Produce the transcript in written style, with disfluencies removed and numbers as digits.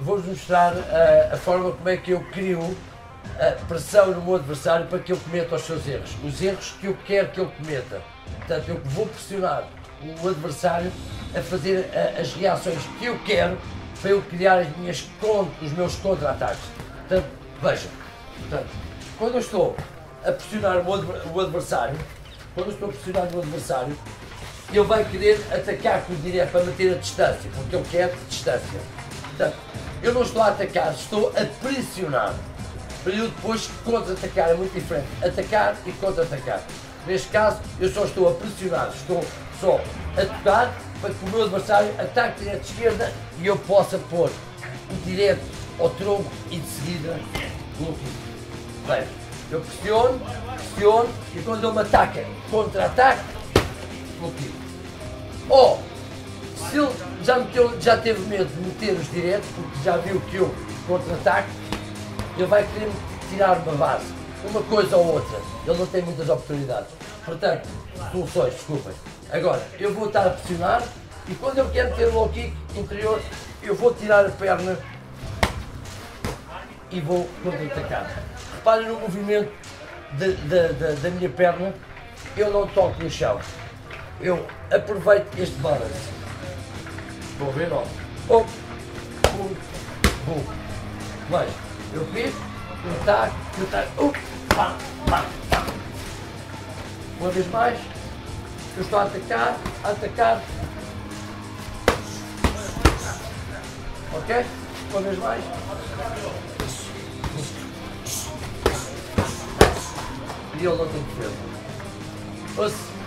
vou mostrar a forma como é que eu crio a pressão no meu adversário para que ele cometa os seus erros. Os erros que eu quero que ele cometa. Portanto, eu vou pressionar o adversário a fazer as reações que eu quero para eu criar os meus contra-ataques. Portanto, vejam. Portanto, quando eu estou a pressionar o adversário, ele vai querer atacar com o direto para manter a distância, porque ele quer distância. Portanto, eu não estou a atacar, estou a pressionar. Para eu depois contra-atacar, é muito diferente. Atacar e contra-atacar. Neste caso, eu só estou a pressionar, estou só a tocar para que o meu adversário ataque direto de esquerda e eu possa pôr o direto ao tronco e de seguida bloqueio. Bem, eu pressiono e quando ele me ataca, contra-ataque, bloqueio. Ou, se ele já teve medo de meter os diretos, porque já viu que eu contra-ataque, ele vai querer tirar uma base, uma coisa ou outra. Ele não tem muitas oportunidades. Portanto, soluções, desculpem. Agora, eu vou estar a pressionar e quando eu quero ter o low kick interior, eu vou tirar a perna e vou contra-atacar. Reparem no movimento da minha perna, eu não toco no chão. Eu aproveito este balance. Vou ver, ó. Oh, bum, bum. Mas eu fiz, cortar, pá, pá, pá. Uma vez mais, eu estou a atacar. Ok? Uma vez mais. E ele não tem defesa.